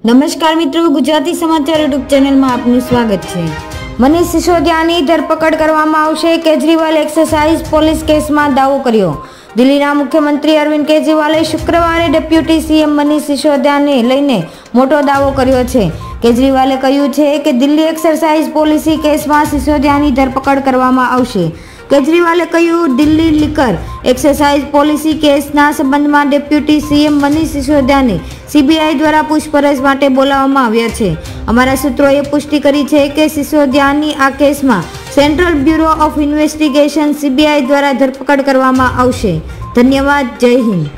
નમસ્કાર મિત્રો, ગુજરાતી સમાચાર યુટ્યુબ ચેનલમાં આપનું સ્વાગત છે। મનીષ સિસોદિયાની ધરપકડ કરવામાં આવશે। કેજરીવાલ એક્સાઇઝ પોલીસ કેસમાં દાવો કર્યો। દિલ્હીના મુખ્યમંત્રી અરવિંદ કેજરીવાલે શુક્રવારે ડેપ્યુટી સીએમ મનીષ સિસોદિયાને લઈને મોટો દાવો કર્યો છે। કેજરીવાલે કહ્યું છે કે દિલ્હી એક્સાઇઝ પોલિસી કેસમાં સિસોદિયાની ધરપકડ કરવામાં આવશે। કેજરીવાલે કહ્યું, દિલ્હી લીકર એક્સાઇઝ પોલિસી કેસના સંબંધમાં ડેપ્યુટી સીએમ મનીષ સિસોદિયાને સીબીઆઈ દ્વારા પૂછપરછ માટે બોલાવવામાં આવ્યા છે। અમારા સૂત્રોએ પુષ્ટિ કરી છે કે સિસોદિયાની આ કેસમાં central bureau of investigation CBI દ્વારા ધરપકડ કરવામાં આવશે। ધન્યવાદ। જય હિન્દ।